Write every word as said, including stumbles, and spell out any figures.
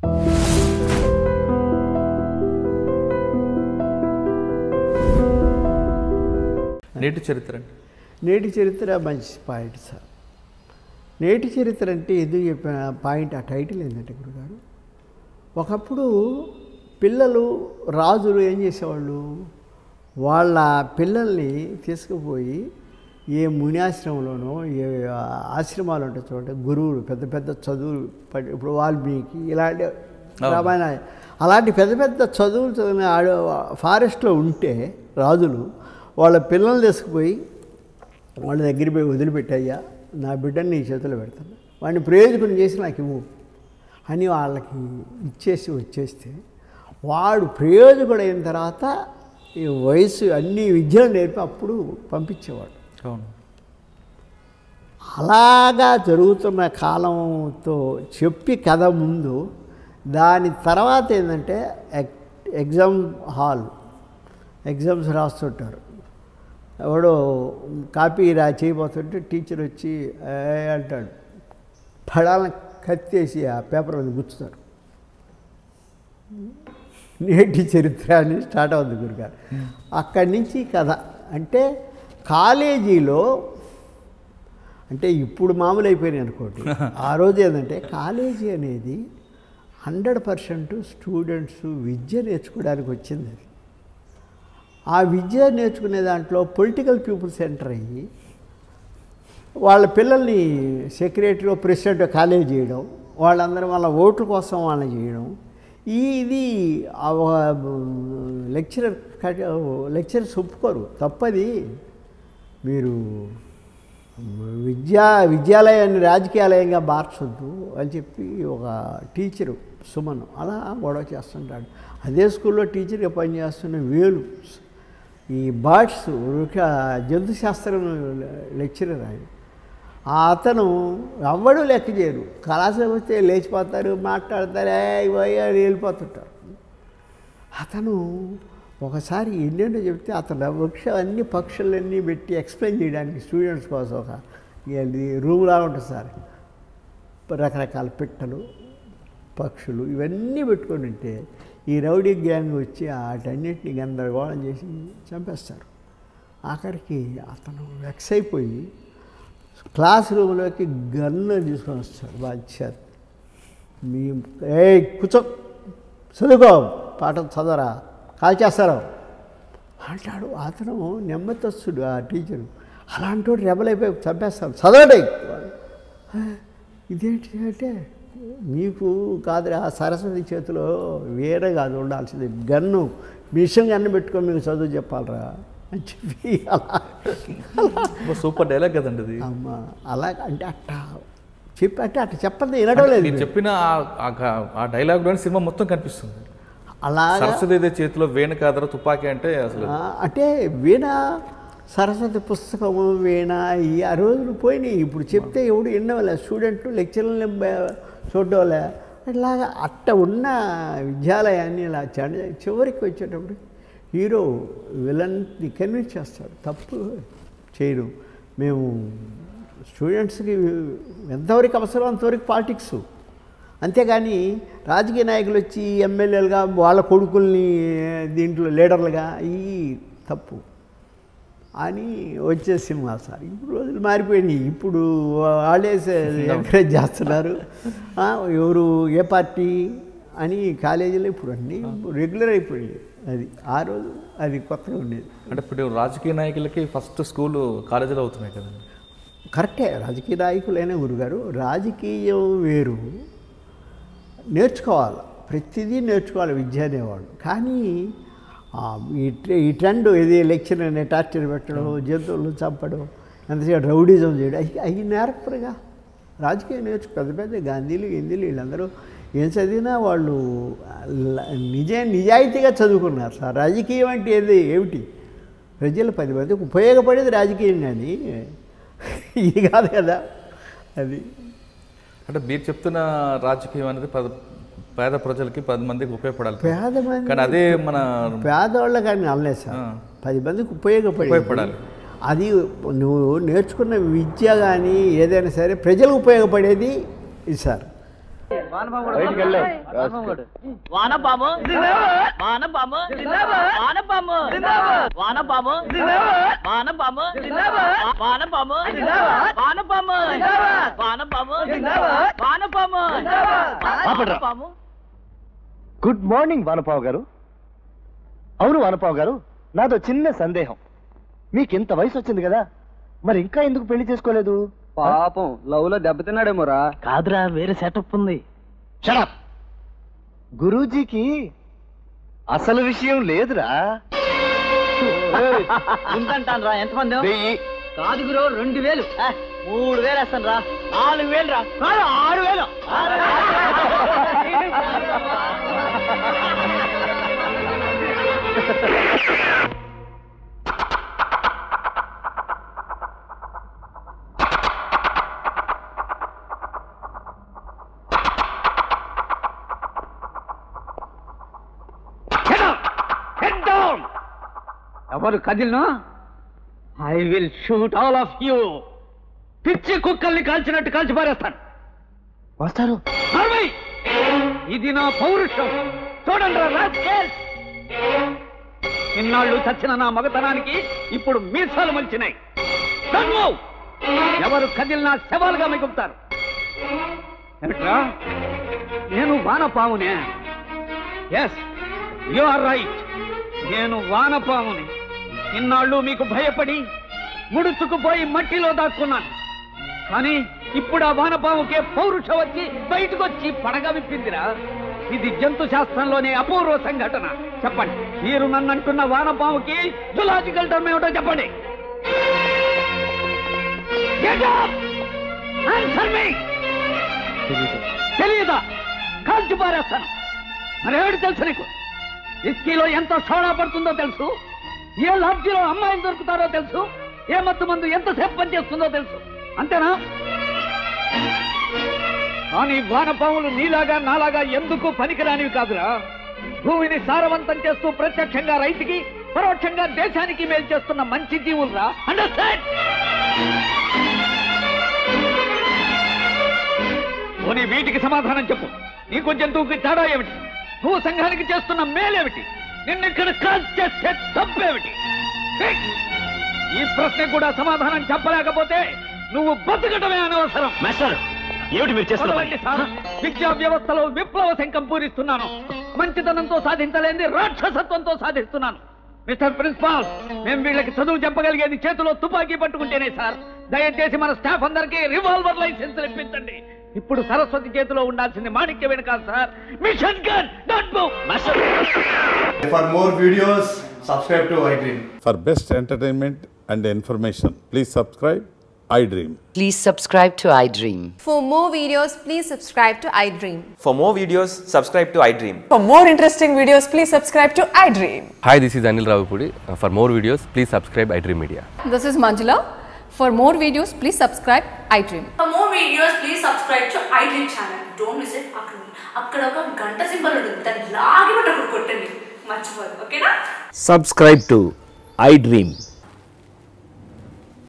నేటి చరిత్ర నేటి చరిత్ర మంచి పాయింట్ సార్. నేటి చరిత్ర అంటే ఎందుకు చెప్పిన పాయింట్, ఆ టైటిల్ ఏంటంటే గురుగారు, ఒకప్పుడు పిల్లలు రాజులు ఏం చేసేవాళ్ళు, వాళ్ళ పిల్లల్ని తీసుకుపోయి ఏ మునియాశ్రమంలోనో ఏ ఆశ్రమాలు ఉంటాయి చూడండి, గురువులు పెద్ద పెద్ద చదువులు, ఇప్పుడు వాల్మీకి ఇలాంటి రామాయణ అలాంటి పెద్ద పెద్ద చదువులు చదివిన ఫారెస్ట్లో ఉంటే రాజులు వాళ్ళ పిల్లల్ని తీసుకుపోయి వాళ్ళ దగ్గర పోయి వదిలిపెట్టయ్యా, నా బిడ్డని నీ చేతిలో పెడతాను, వాడిని ప్రయోజకుని చేసి నాకు ఇవ్వు అని వాళ్ళకి ఇచ్చేసి వచ్చేస్తే వాడు ప్రయోజకుడు అయిన తర్వాత ఈ వయసు అన్ని విద్యలు నేర్పి అప్పుడు పంపించేవాడు. అలాగా జరుగుతున్న కాలంతో చెప్పి కథ ముందు, దాని తర్వాత ఏంటంటే ఎగ్జామ్ హాల్, ఎగ్జామ్స్ రాస్తుంటారు, ఎవడో కాపీ రా చేయబోతుంటే టీచర్ వచ్చి అంటాడు, పడాలని కత్తేసి ఆ పేపర్ మీద గుచ్చుతారు. నేటి చరిత్ర అని స్టార్ట్ అవుతుంది గురుగారు. అక్కడి నుంచి కథ అంటే కాలేజీలో, అంటే ఇప్పుడు మామూలు అయిపోయినాయి అనుకోండి, ఆ రోజు ఏంటంటే కాలేజీ అనేది హండ్రెడ్ పర్సెంట్ స్టూడెంట్స్ విద్య నేర్చుకోవడానికి వచ్చింది. అది ఆ విద్య నేర్చుకునే దాంట్లో పొలిటికల్ పీపుల్స్ ఎంటర్ అయ్యి వాళ్ళ పిల్లల్ని సెక్రటరీ ప్రెసిడెంట్ కాలేజ్ చేయడం, వాళ్ళందరూ వాళ్ళ ఓట్ల కోసం వాళ్ళని చేయడం, ఈ ఇది లెక్చరర్ లెక్చరర్స్ ఒప్పుకోరు, తప్పది, మీరు విద్యా విద్యాలయాన్ని రాజకీయాలయంగా మార్చొద్దు అని చెప్పి ఒక టీచరు సుమన్ అలా గొడవ చేస్తుంటాడు. అదే స్కూల్లో టీచర్గా పనిచేస్తున్న వేలు ఈ బర్డ్స్ జంతు శాస్త్రం లెక్చరర్ ఆయన, అతను ఎవ్వడూ లెక్క చేయరు, కళాశాల వస్తే లేచిపోతారు, మాట్లాడతారు, అని వెళ్ళిపోతుంటారు. అతను ఒకసారి ఎన్నెన్నో చెప్తే అతను వృక్ష అన్ని పక్షులన్నీ పెట్టి ఎక్స్ప్లెయిన్ చేయడానికి స్టూడెంట్స్ కోసం ఒక రూమ్లా ఉంటుంది సార్, రకరకాల పిట్టలు పక్షులు ఇవన్నీ పెట్టుకొని ఉంటే ఈ రౌడీ గ్యాంగ్ వచ్చి వాటన్నిటిని గందరగోళం చేసి చంపేస్తారు. ఆఖరికి అతను వెక్స్ అయిపోయి క్లాస్ రూమ్లోకి గన్ను తీసుకొని వస్తాడు. బాధ్యత మీ ఏ కూర్చో చదువుకో, పాఠం చదవరా, కాల్ చేస్తారా అంటాడు. అతను నెమ్మతస్తుడు ఆ టీచరు, అలాంటి వాడు రెబల్ అయిపోయి చంపేస్తాడు, చదవండి. ఇదేంటి అంటే మీకు కాదురా, సరస్వతి చేతిలో వేరే కాదు ఉండాల్సింది, గన్ను మిషన్ గన్ను పెట్టుకొని మీకు చదువు చెప్పాలరా అని చెప్పి అలా సూపర్ డైలాగ్ కదండి అది. అమ్మ అలా అంటే అట్ట చెప్పి అంటే అట్ట చెప్పండి వినడం లేదు. మీరు చెప్పిన ఆ డైలాగ్లోని సినిమా మొత్తం కనిపిస్తుంది. అలా సరస్వతి చేతిలో వీణ కాదరా తుపాకీ అంటే అసలు అంటే వీణ సరస్వతి పుస్తకము వీణ ఈ ఆ రోజులు పోయినాయి. ఇప్పుడు చెప్తే ఎవడు విన్నవాళ్ళ స్టూడెంట్లు లెక్చర్లని చూడడం వల్ల ఇలాగా అట్ట ఉన్న విద్యాలయాన్ని ఇలా చివరికి వచ్చేటప్పుడు హీరో విలన్ని కన్విన్స్ చేస్తాడు, తప్పు చేయరు, మేము స్టూడెంట్స్కి ఎంతవరకు అవసరం అంతవరకు పాలిటిక్స్, అంతేగాని రాజకీయ నాయకులు వచ్చి ఎమ్మెల్యేలుగా వాళ్ళ కొడుకుల్ని దీంట్లో లీడర్లుగా ఈ తప్పు అని వచ్చే సినిమా సార్. ఇప్పుడు రోజులు మారిపోయినాయి, ఇప్పుడు వాళ్ళే ఎంకరేజ్ చేస్తున్నారు, ఎవరు ఏ పార్టీ అని కాలేజీలో ఇప్పుడు అన్నీ రెగ్యులర్ అయిపోయాయి. అది ఆ రోజు అది కొత్తగా ఉండేది. అంటే ఇప్పుడు రాజకీయ నాయకులకి ఫస్ట్ స్కూలు కాలేజీలో అవుతున్నాయి కదండి. కరెక్టే, రాజకీయ నాయకులైనా గురుగారు, రాజకీయం వేరు, నేర్చుకోవాలి, ప్రతిదీ నేర్చుకోవాలి విద్య అనేవాడు. కానీ ఈ ఈ ట్రెండ్ ఇది లెక్చర్ అనే టార్చర్ పెట్టడం, జంతువులను చంపడం, ఎంతసేపు రౌడీజం చేయడం, అవి అవి నేర్పరుగా. రాజకీయం నేర్చు పెద్ద పెద్ద గాంధీలు హిందీలు వీళ్ళందరూ ఏం చదివినా వాళ్ళు నిజ నిజాయితీగా చదువుకున్నారు సార్. రాజకీయం అంటే ఏది ఏమిటి, ప్రజలు పది మందికి ఉపయోగపడేది రాజకీయం, కానీ ఇది కాదు కదా. అది అంటే మీరు చెప్తున్న రాజకీయం అనేది పద పేద ప్రజలకి పది మందికి ఉపయోగపడాలి. పేద మంది కానీ అదే మన పేదవాళ్ళ కానీ అనలేదు సార్, పది మందికి ఉపయోగపడే ఉపయోగపడాలి. అది నువ్వు నేర్చుకున్న విద్య కానీ ఏదైనా సరే ప్రజలకు ఉపయోగపడేది ఇది సార్. వానపాము వానపాము వానపాము వానపాము వానపాము వానపాము వానపాము వానపాము వానపాము వానపాము. గుడ్ మార్నింగ్ వానపావు గారు. అవును వానపావు గారు, నాదో చిన్న సందేహం. మీకు ఇంత వయసు వచ్చింది కదా, మరి ఇంకా ఎందుకు పెళ్లి చేసుకోలేదు? పాపం లవ్ లో దెబ్బతిన్నాడేమోరా. కాదురా, వేరే సెటప్ ఉంది. షడప్. గురూజీకి అసలు విషయం లేదురా. ఉందంటాను రా. ఎంతమంది? కాదు గురు, రెండు వేలు మూడు వేలు వేస్తాను రా. నాలుగు వేలు రా. ఆరు వేలు ఎవరు కదిలినా I will shoot all of you. పిచ్చి కుక్కల్ని కాల్చినట్టు కాల్చి పారేస్తాను. వస్తారు. ఇది నా పౌరుషం. చూడండి, ఇన్నాళ్ళు చచ్చిన నా మగతనానికి ఇప్పుడు మీసాలు మంచినాయి. ఎవరు కదిలినా శవాలుగా మిగులుతారు. ఏమిట్రా, నేను వానపామునే. Yes, you are right. నేను వానపాముని. ఇన్నాళ్ళు మీకు భయపడి ముడుచుకుపోయి మట్టిలో దాక్కున్నాను. కానీ ఇప్పుడు ఆ వానపాముకే పౌరుషం వచ్చి బయటకు వచ్చి పడగ విప్పిందిరా. ఇది జంతు శాస్త్రంలోనే అపూర్వ సంఘటన. చెప్పండి, మీరు నన్ను అంటున్న వానపాముకి జులాజికల్ టర్మ్ ఏమిటో చెప్పండి. తెలియదా? కాల్చి పారేస్తాను. మరేమిటి తెలుసు నీకు? ఇస్కీలో ఎంత సోడా పడుతుందో తెలుసు, ఏ లాడ్జిలో అమ్మాయిలు దొరుకుతారో తెలుసు, ఏ మత్తు మందు ఎంతసేపు పనిచేస్తుందో తెలుసు. అంతేనా? కానీ వానపాములు నీలాగా నాలాగా ఎందుకు పనికిరానివి కాదురా. భూమిని సారవంతం చేస్తూ ప్రత్యక్షంగా రైతుకి, పరోక్షంగా దేశానికి మేలు చేస్తున్న మంచి జీవులురా. అండర్స్టాండ్? పోనీ వీటికి సమాధానం చెప్పు. నీకు జంతువుకి తేడా ఏమిటి? నువ్వు సంఘానికి చేస్తున్న మేలేమిటి? నిన్నిక్కడ కాల్ చేస్తే తప్పేమిటి? ఈ ప్రశ్న కూడా సమాధానం చెప్పలేకపోతే నువ్వు బతకటమే అనవసరం. మాస్టర్, ఏమిటి మీరు చేస్తున్నారు? విద్యా వ్యవస్థలో విప్లవ శంఖం పూరిస్తున్నాను. మంచితనంతో సాధించలేని రాక్షసత్వంతో సాధిస్తున్నాను. మిస్టర్ ప్రిన్సిపాల్, మేము వీళ్ళకి చదువు చెప్పగలిగేది చేతిలో తుపాకీ పట్టుకుంటేనే సార్. దయచేసి మన స్టాఫ్ అందరికీ రివాల్వర్ లైసెన్స్ ఇప్పించండి. ఇప్పుడు సరస్వతి చేతిలో ఉండాల్సింది మాణిక్య వెనుక sir. Machine gun don't move. Master, for more videos subscribe to iDream. For best entertainment and information, please subscribe iDream. Please subscribe to iDream. For more videos, please subscribe to iDream. For more videos, subscribe to iDream. For more interesting videos, please subscribe to iDream. Hi, this is Anil Ravipudi. Uh, for more videos, please subscribe iDream Media. This is Manjula. For more videos, please subscribe iDream. For more videos, please subscribe to iDream channel. Don't miss it. అక్కడ ఒక గంట symbol ఉంటుంది, దాన్ని లాగి పట్టుకొని కొట్టండి, మర్చిపోదు. ఓకేనా? Subscribe to iDream.